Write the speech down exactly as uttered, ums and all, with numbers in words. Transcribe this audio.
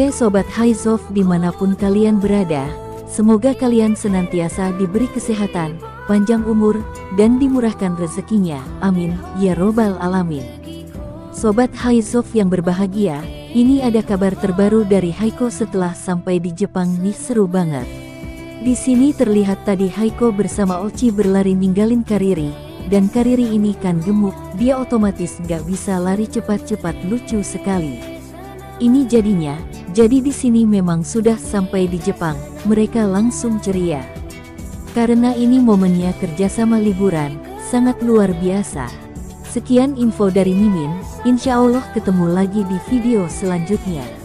Oke Sobat Haizov dimanapun kalian berada, semoga kalian senantiasa diberi kesehatan, panjang umur, dan dimurahkan rezekinya, amin, ya robbal alamin. Sobat Haizov yang berbahagia, ini ada kabar terbaru dari Haiko setelah sampai di Jepang nih, seru banget. Di sini terlihat tadi Haiko bersama Ochi berlari ninggalin Kariri, dan Kariri ini kan gemuk, dia otomatis nggak bisa lari cepat-cepat, lucu sekali. Ini jadinya, jadi di sini memang sudah sampai di Jepang, mereka langsung ceria. Karena ini momennya kerjasama liburan, sangat luar biasa. Sekian info dari Mimin, insya Allah ketemu lagi di video selanjutnya.